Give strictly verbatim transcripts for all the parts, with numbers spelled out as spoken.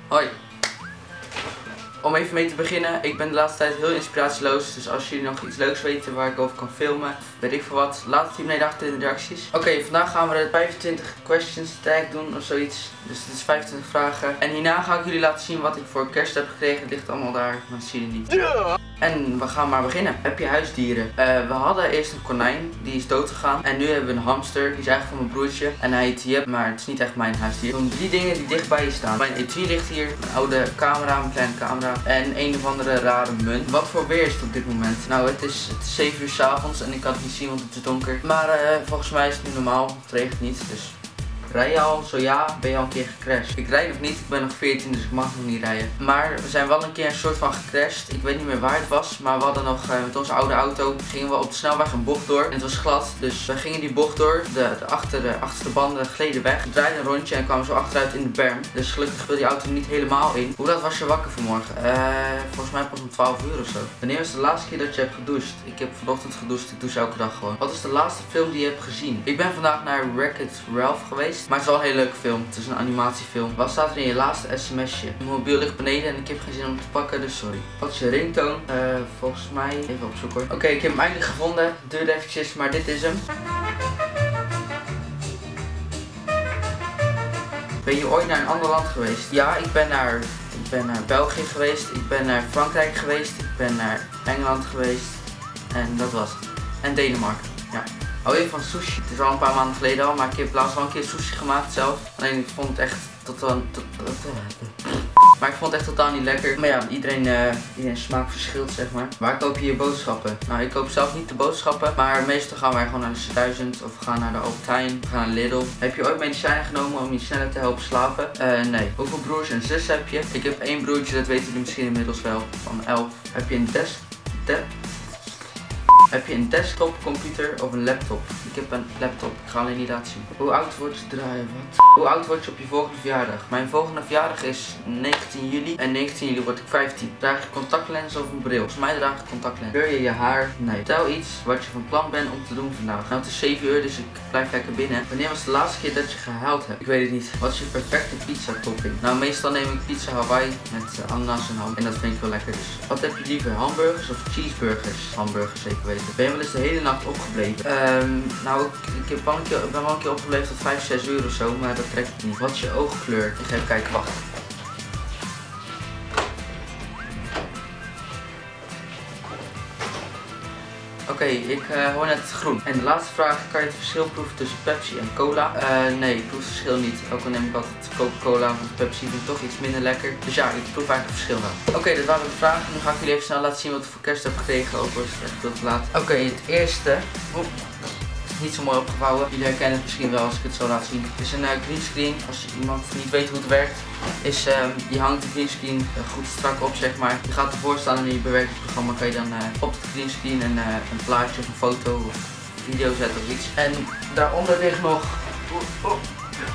Hoi. Om even mee te beginnen, ik ben de laatste tijd heel inspiratieloos, dus als jullie nog iets leuks weten waar ik over kan filmen, weet ik veel wat, laat het hier beneden achter in de reacties. Oké, okay, vandaag gaan we de vijfentwintig questions tag doen of zoiets, dus het is vijfentwintig vragen. En hierna ga ik jullie laten zien wat ik voor kerst heb gekregen, het ligt allemaal daar, maar dat zie je niet. Ja. En we gaan maar beginnen. Heb je huisdieren? Uh, we hadden eerst een konijn, die is dood gegaan. En nu hebben we een hamster, die is eigenlijk van mijn broertje. En hij heet Jep, maar het is niet echt mijn huisdier. Er zijn drie dingen die dicht bij je staan. Mijn etui ligt hier, mijn oude camera, mijn kleine camera. En een of andere rare munt. Wat voor weer is het op dit moment? Nou, het is, het is zeven uur 's avonds en ik kan het niet zien, want het is donker. Maar uh, volgens mij is het nu normaal, het regent niet, dus... Rij je al? Zo ja, ben je al een keer gecrashed? Ik rijd nog niet, ik ben nog veertien, dus ik mag nog niet rijden. Maar we zijn wel een keer een soort van gecrashed. Ik weet niet meer waar het was, maar we hadden nog uh, met onze oude auto gingen we op de snelweg een bocht door. En het was glad, dus we gingen die bocht door. De, de, achter, de achterste banden gleden weg. We draaiden een rondje en kwamen zo achteruit in de berm. Dus gelukkig viel die auto niet helemaal in. Hoe laat was je wakker vanmorgen? Uh, volgens mij pas om twaalf uur of zo. Wanneer was de laatste keer dat je hebt gedoucht? Ik heb vanochtend gedoucht, ik douche elke dag gewoon. Wat is de laatste film die je hebt gezien? Ik ben vandaag naar Wreck-It Ralph geweest. Maar het is wel een hele leuke film. Het is een animatiefilm. Wat staat er in je laatste sms'je? Mijn mobiel ligt beneden en ik heb geen zin om het te pakken, dus sorry. Wat is je ringtoon? Uh, volgens mij... Even opzoeken hoor. Oké, okay, ik heb hem eindelijk gevonden. Het duurde eventjes, maar dit is hem. Ben je ooit naar een ander land geweest? Ja, ik ben naar... Ik ben naar België geweest. Ik ben naar Frankrijk geweest. Ik ben naar Engeland geweest. En dat was het. En Denemarken. Ja. Hou je van sushi? Het is al een paar maanden geleden al, maar ik heb laatst wel een keer sushi gemaakt zelf. Alleen ik vond het echt totaal... Tot, tot, maar ik vond het echt totaal niet lekker. Maar ja, iedereen, uh, iedereen smaak verschilt, zeg maar. Waar koop je je boodschappen? Nou, ik koop zelf niet de boodschappen. Maar meestal gaan wij gewoon naar de duizend of we gaan naar de Albert Heijn. We gaan naar Lidl. Heb je ooit medicijnen genomen om je sneller te helpen slapen? Uh, nee. Hoeveel broers en zussen heb je? Ik heb één broertje, dat weten jullie misschien inmiddels wel. Van elf. Heb je een desk... De Heb je een desktopcomputer of een laptop? Ik heb een laptop. Ik ga alleen niet laten zien. Hoe oud word je draaien? Wat? Hoe oud word je op je volgende verjaardag? Mijn volgende verjaardag is negentien juli. En negentien juli word ik vijftien. Draag je contactlens of een bril? Volgens mij draag ik contactlens. Kleur je je haar? Nee. Vertel iets wat je van plan bent om te doen vandaag. Nou, het is zeven uur, dus ik blijf lekker binnen. Wanneer was de laatste keer dat je gehuild hebt? Ik weet het niet. Wat is je perfecte pizza topping? Nou, meestal neem ik pizza Hawaii met uh, ananas en ham. En dat vind ik wel lekker dus. Wat heb je liever? Hamburgers of cheeseburgers? Hamburgers zeker weten. Ben je wel eens de hele nacht opgebleven? Um, nou, ik, ik, heb wel een keer, ik ben wel een keer opgebleven tot vijf, zes uur of zo, maar dat trekt het niet. Wat is je oogkleur? Ik ga even kijken, wacht. Oké, okay, ik uh, hoor net groen. En de laatste vraag, kan je het verschil proeven tussen Pepsi en cola? Uh, nee, ik proef het verschil niet. Ook al neem ik altijd Coca-Cola, want Pepsi vind ik toch iets minder lekker. Dus ja, ik proef eigenlijk het verschil wel. Oké, okay, dat waren de vragen. Nu ga ik jullie even snel laten zien wat ik voor kerst heb gekregen. Ook al is het echt veel te laat. Oké, okay, het eerste... Oh. Niet zo mooi opgevouwen. Jullie herkennen het misschien wel als ik het zo laat zien. Het is een uh, greenscreen. Als iemand niet weet hoe het werkt, is um, je hangt de greenscreen uh, goed strak op, zeg maar. Je gaat ervoor staan en in je bewerkingsprogramma kan je dan uh, op het greenscreen een, uh, een plaatje of een foto of video zetten of iets. En daaronder ligt nog oh, oh.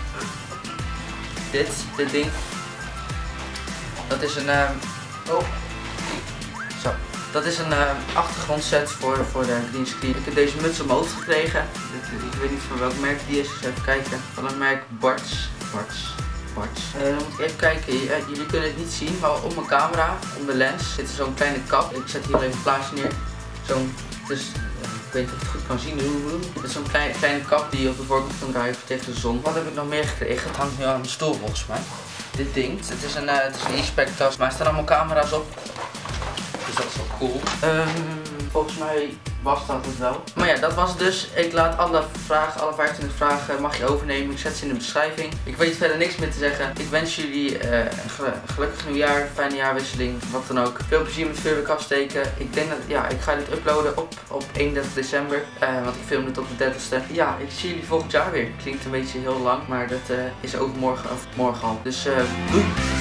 dit, dit ding. Dat is een uh, oh. Zo. Dat is een uh, achtergrondset voor, voor de greenscreen. Ik heb deze muts op mijn hoofd gekregen. Ik, ik weet niet van welk merk die is, dus even kijken. Van een merk Bart's. Bart's. Bart's. Uh, dan moet ik even kijken. Uh, jullie kunnen het niet zien, maar op mijn camera, op de lens, zit er zo'n kleine kap. Ik zet hier even een plaatje neer. Zo'n, dus, uh, ik weet niet of je het goed kan zien. Het is zo'n kleine, kleine kap die je op de voorkant kan draaien tegen de zon. Wat heb ik nog meer gekregen? Het hangt nu aan mijn stoel volgens mij. Dit ding. Het is een, uh, het is een e-spec tas, maar er staan allemaal camera's op. Dus dat is wel cool. Um, volgens mij was dat het wel. Maar ja, dat was het dus. Ik laat alle vragen, alle vijfentwintig vragen mag je overnemen. Ik zet ze in de beschrijving. Ik weet verder niks meer te zeggen. Ik wens jullie uh, een gelukkig nieuwjaar, fijne jaarwisseling, wat dan ook. Veel plezier met vuurwerk afsteken. Ik denk dat, ja, ik ga dit uploaden op, op eenendertig december. Uh, want ik film het op de dertigste. Ja, ik zie jullie volgend jaar weer. Klinkt een beetje heel lang, maar dat uh, is overmorgen of morgen al. Dus uh, doei!